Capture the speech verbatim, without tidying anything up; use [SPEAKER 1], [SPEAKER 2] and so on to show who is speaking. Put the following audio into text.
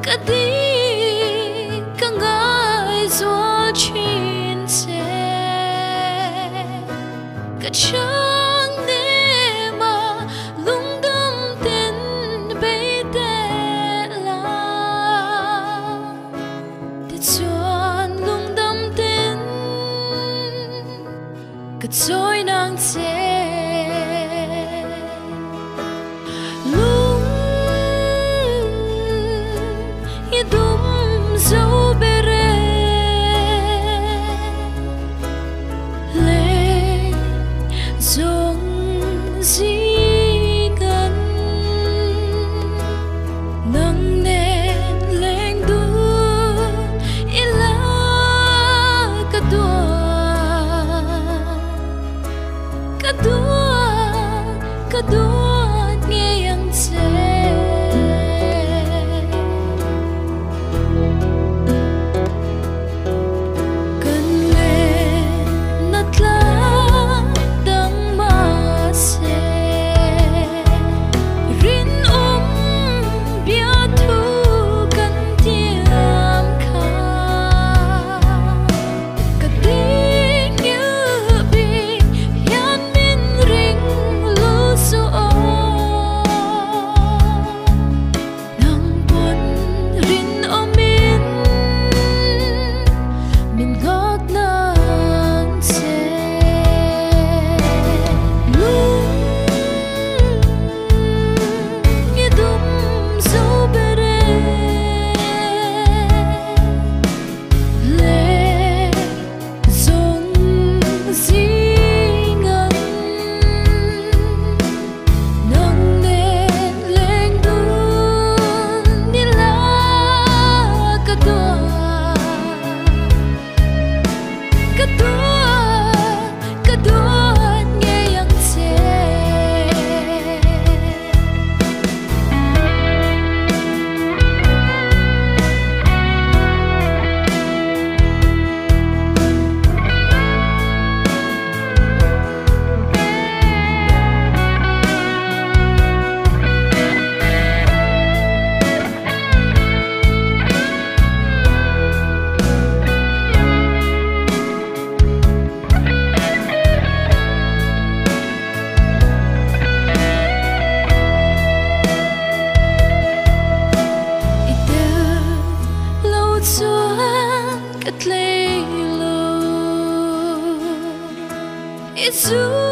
[SPEAKER 1] cả đi cả ngài gió chín xe cả trăng đêm mà lung đâm tên bay tệ là để chọn lung đâm tên cả trôi nàng xe dum zo bere le zong zi gan nang ne leng du ila ka dua ka dua ka dua nghe yang che It's you.